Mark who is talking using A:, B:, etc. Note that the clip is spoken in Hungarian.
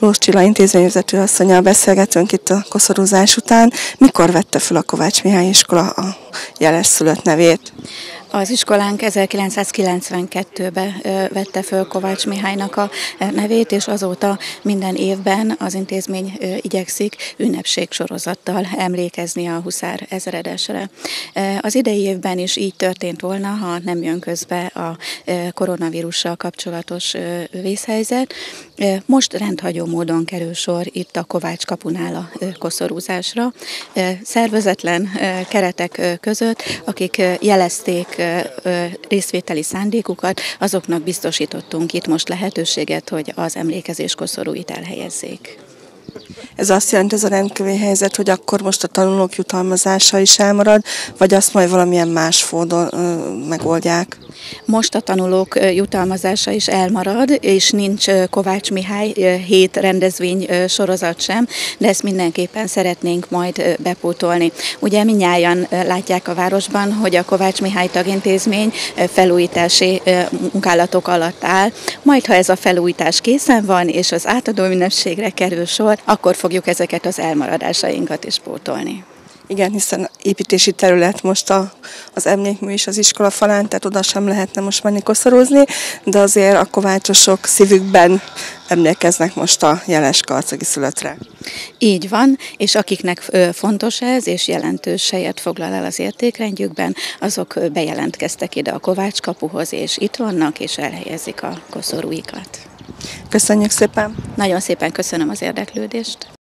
A: Miklós Csilla intézményvezető asszonnyal beszélgetünk itt a koszorúzás után. Mikor vette fel a Kovács Mihály iskola a jeles szülött nevét?
B: Az iskolánk 1992-ben vette föl Kovács Mihálynak a nevét, és azóta minden évben az intézmény igyekszik ünnepségsorozattal emlékezni a huszár ezredesre. Az idei évben is így történt volna, ha nem jön közbe a koronavírussal kapcsolatos vészhelyzet. Most rendhagyó módon kerül sor itt a Kovács kapunál a koszorúzásra. Szervezetlen keretek között, akik jelezték részvételi szándékukat, azoknak biztosítottunk itt most lehetőséget, hogy az emlékezés koszorúit elhelyezzék.
A: Ez azt jelenti, ez a rendkívüli helyzet, hogy akkor most a tanulók jutalmazása is elmarad, vagy azt majd valamilyen más módon megoldják?
B: Most a tanulók jutalmazása is elmarad, és nincs Kovács Mihály 7 rendezvény sorozat sem, de ezt mindenképpen szeretnénk majd bepótolni. Ugye mindnyájan látják a városban, hogy a Kovács Mihály tagintézmény felújítási munkálatok alatt áll, majd ha ez a felújítás készen van, és az átadó ünnepségre kerül sor, akkor fogjuk ezeket az elmaradásainkat is pótolni.
A: Igen, hiszen építési terület most az emlékmű is az iskola falán, tehát oda sem lehetne most menni koszorúzni, de azért a kovácsosok szívükben emlékeznek most a jeles karcagi szülöttre.
B: Így van, és akiknek fontos ez, és jelentős helyet foglal el az értékrendjükben, azok bejelentkeztek ide a Kovács kapuhoz, és itt vannak, és elhelyezik a koszorúikat.
A: Köszönjük szépen!
B: Nagyon szépen köszönöm az érdeklődést!